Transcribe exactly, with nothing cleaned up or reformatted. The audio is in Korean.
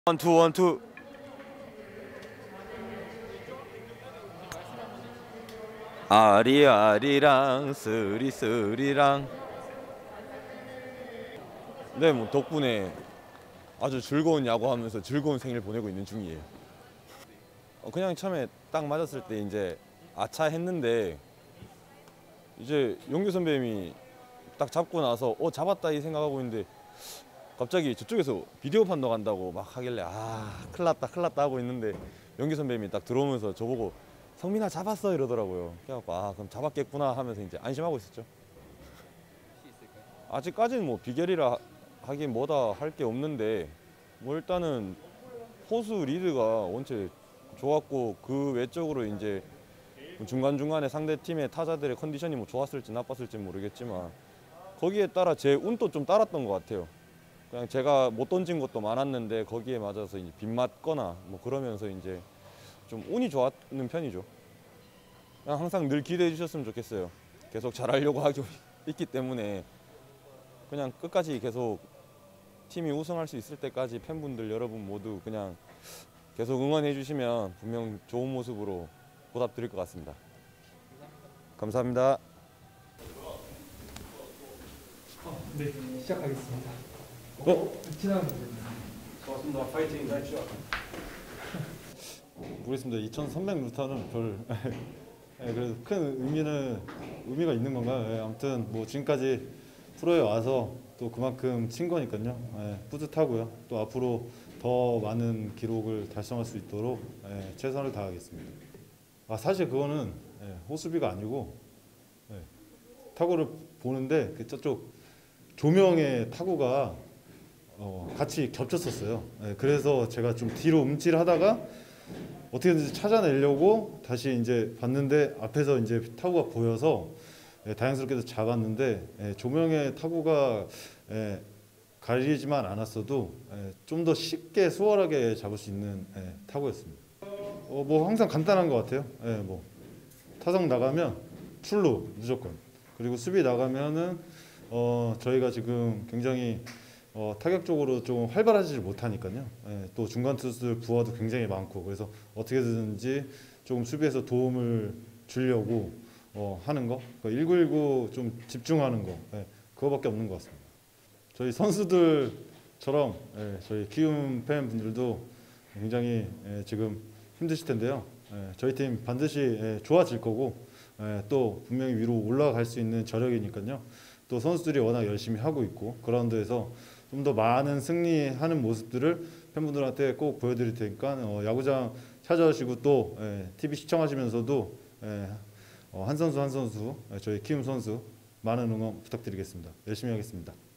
원투 원투. 아리아리랑 스리스리랑. 네, 뭐 덕분에 아주 즐거운 야구하면서 즐거운 생일 보내고 있는 중이에요. 어, 그냥 처음에 딱 맞았을 때 이제 아차 했는데 이제 용규 선배님이 딱 잡고 나서 어 잡았다 이 생각하고 있는데 갑자기 저쪽에서 비디오 판독 한다고 막 하길래 아 큰일 났다 큰일 났다 하고 있는데 용규 선배님이 딱 들어오면서 저보고 성민아 잡았어 이러더라고요. 그래갖고 아 그럼 잡았겠구나 하면서 이제 안심하고 있었죠. 아직까지는 뭐 비결이라 하긴 뭐다 할 게 없는데 뭐 일단은 포수 리드가 원체 좋았고 그 외적으로 이제 중간중간에 상대 팀의 타자들의 컨디션이 뭐 좋았을지 나빴을지 모르겠지만 거기에 따라 제 운도 좀 따랐던 것 같아요. 그냥 제가 못 던진 것도 많았는데 거기에 맞아서 이제 빗 맞거나 뭐 그러면서 이제 좀 운이 좋았는 편이죠. 그냥 항상 늘 기대해 주셨으면 좋겠어요. 계속 잘하려고 하고 있기 때문에 그냥 끝까지 계속 팀이 우승할 수 있을 때까지 팬분들 여러분 모두 그냥 계속 응원해 주시면 분명 좋은 모습으로 보답드릴 것 같습니다. 감사합니다. 어, 네, 시작하겠습니다. 어? 지나가면 됩니다. 고맙습니다. 파이팅 하십시오. 모르겠습니다. 이천삼백 루타는 별 예, 그래도 큰 의미는 의미가 있는 건가요? 예, 아무튼 뭐 지금까지 프로에 와서 또 그만큼 친 거니까요. 예, 뿌듯하고요. 또 앞으로 더 많은 기록을 달성할 수 있도록 예, 최선을 다하겠습니다. 아 사실 그거는 예, 호수비가 아니고 예, 타구를 보는데 그 저쪽 조명의 타구가 어, 같이 겹쳤었어요. 예, 그래서 제가 좀 뒤로 움찔하다가 어떻게든지 찾아내려고 다시 이제 봤는데 앞에서 이제 타구가 보여서 예, 다행스럽게도 잡았는데 예, 조명의 타구가 예, 가리지만 않았어도 예, 좀 더 쉽게 수월하게 잡을 수 있는 예, 타구였습니다. 어, 뭐 항상 간단한 것 같아요. 예, 뭐 타석 나가면 출루 무조건. 그리고 수비 나가면은 어, 저희가 지금 굉장히 어, 타격적으로 좀 활발하지 못하니까요. 예, 또 중간 투수들 부하도 굉장히 많고 그래서 어떻게든지 조금 수비에서 도움을 주려고 어, 하는 거, 그러니까 일구일구 좀 집중하는 거, 예, 그거밖에 없는 것 같습니다. 저희 선수들처럼 예, 저희 키움 팬분들도 굉장히 예, 지금 힘드실 텐데요. 예, 저희 팀 반드시 예, 좋아질 거고 예, 또 분명히 위로 올라갈 수 있는 저력이니까요. 또 선수들이 워낙 열심히 하고 있고 그라운드에서 좀 더 많은 승리하는 모습들을 팬분들한테 꼭 보여드릴 테니까 어, 야구장 찾아오시고 또 예, 티비 시청하시면서도 예, 어, 한 선수 한 선수 저희 키움 선수 많은 응원 부탁드리겠습니다. 열심히 하겠습니다.